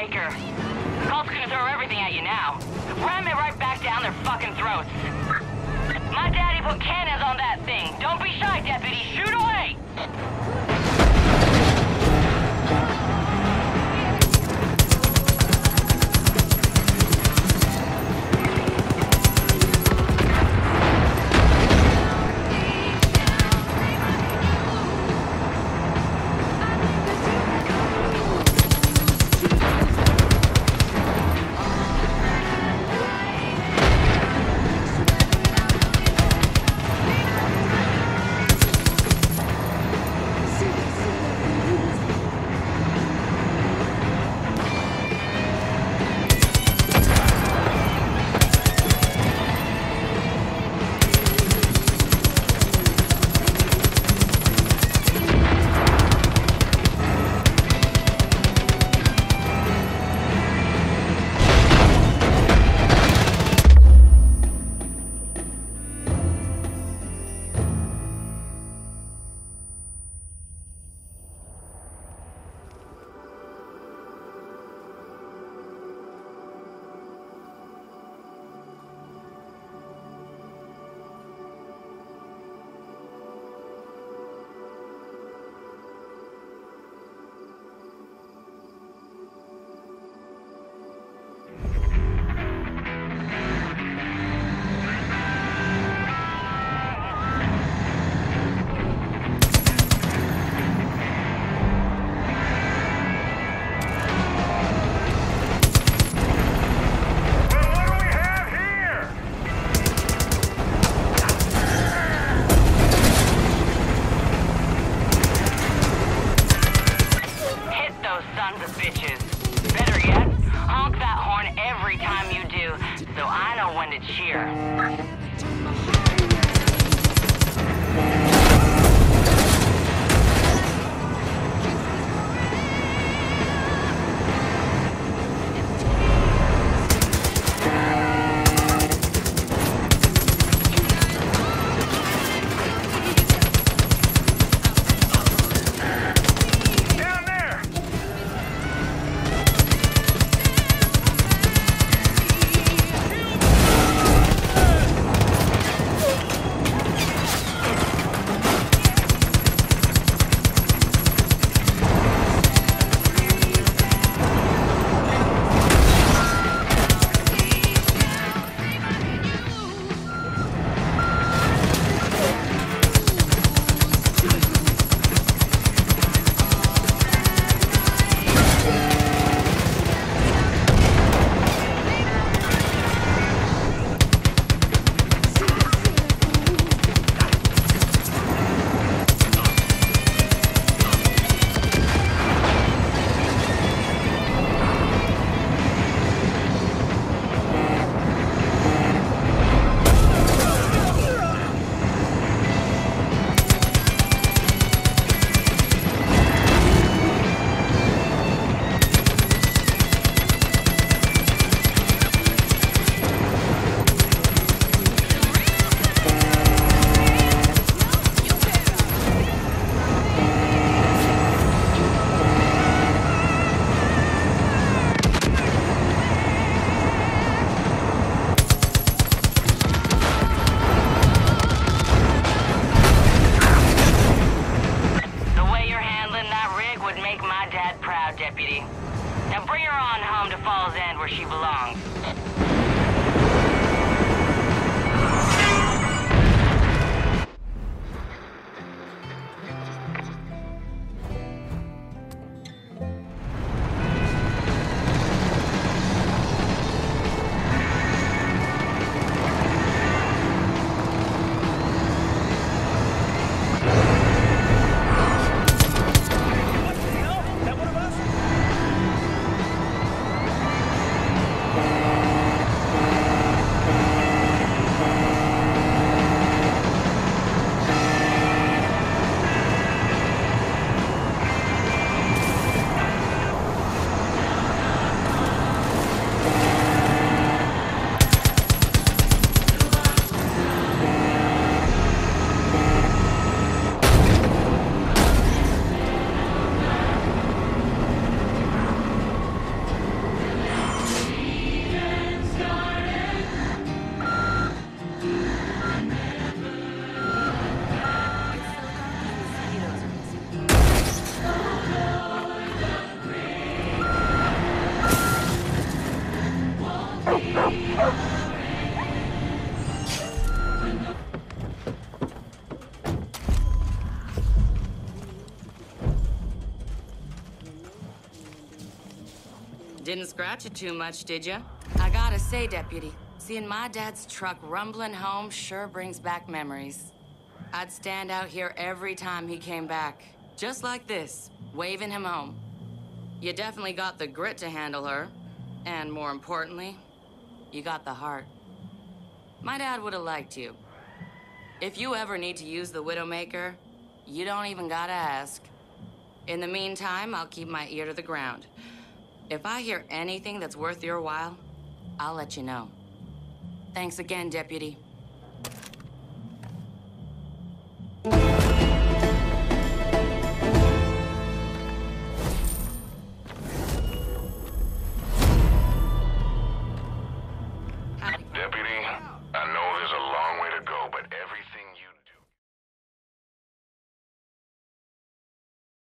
Baker. Cult's gonna throw everything at you now. Ram it right back down their fucking throats. My daddy put cannons on that thing. Don't be shy, deputy. Shoot away! Didn't scratch it too much, did ya? I gotta say, Deputy, seeing my dad's truck rumbling home sure brings back memories. I'd stand out here every time he came back, just like this, waving him home. You definitely got the grit to handle her, and more importantly, you got the heart. My dad would have liked you. If you ever need to use the Widowmaker, you don't even gotta ask. In the meantime, I'll keep my ear to the ground. If I hear anything that's worth your while, I'll let you know. Thanks again, Deputy.